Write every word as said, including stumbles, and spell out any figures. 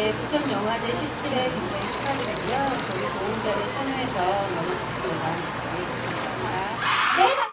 네, 부천영화제 십칠 회 굉장히 축하드리고요. 저희 좋은 자리에 참여해서 너무 기쁩니다. 네, 감사합니다. 네,